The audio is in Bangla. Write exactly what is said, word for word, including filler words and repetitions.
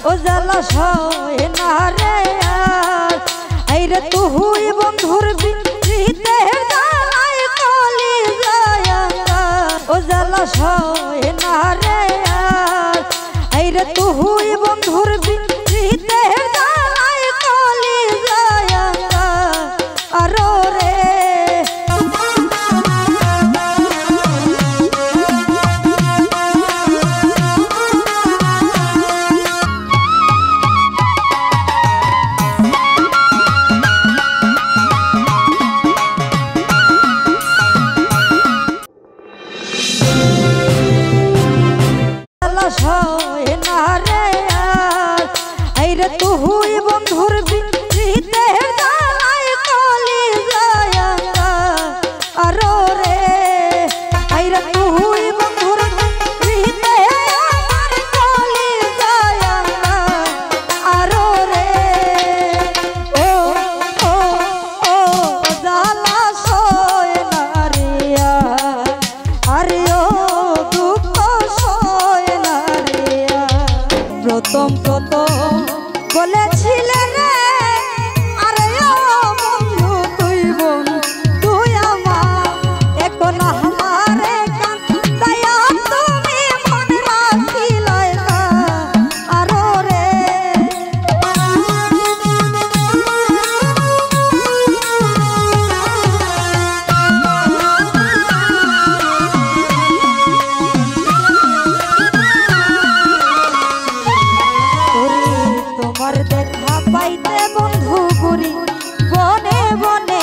ও জ্বালা সয় না রে আর আইরে তুই বন্ধুর বিন্দিতে জ্বালায় কলি যায় ও জ্বালা সয় না রে আর আইরে তুই বন্ধুর বিন্দিতে জ্বালায় কলি যায় আরো রে সয় না রে আর আইরে তুই বন্ধুর বিন্দিতে জ্বালায় কলি যায় আরো রে আইরে তুই বন্ধুর বিন্দিতে আমার কলি যায় আরো রে ও ও ও জ্বালা সয় না রে আরে ও প্রথম প্রথম বলেছিলে রে আরে ও বন্ধু তুই বোন তুই আমার এখন আমারে কান্দায়া তুমি মনে রাখিলে না আরো রে তোমার দেখা পাইতে বন্ধু গুরি বনে বনে